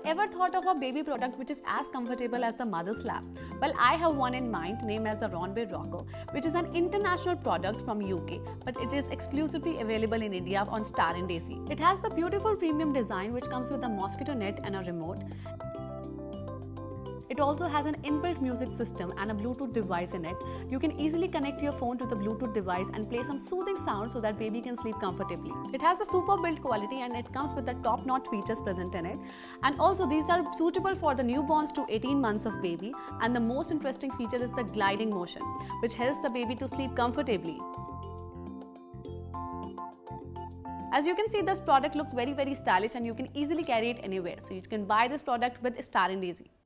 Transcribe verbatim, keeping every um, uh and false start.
ever thought of a baby product which is as comfortable as the mother's lap? Well, I have one in mind named as the Ronbay Rocco, which is an international product from U K, but it is exclusively available in India on Star and Daisy. It has the beautiful premium design which comes with a mosquito net and a remote. It also has an inbuilt music system and a Bluetooth device in it. You can easily connect your phone to the Bluetooth device and play some soothing sound so that baby can sleep comfortably. It has the super build quality and it comes with the top-notch features present in it. And also these are suitable for the newborns to eighteen months of baby. And the most interesting feature is the gliding motion, which helps the baby to sleep comfortably. As you can see, this product looks very very stylish and you can easily carry it anywhere. So you can buy this product with Star and Daisy.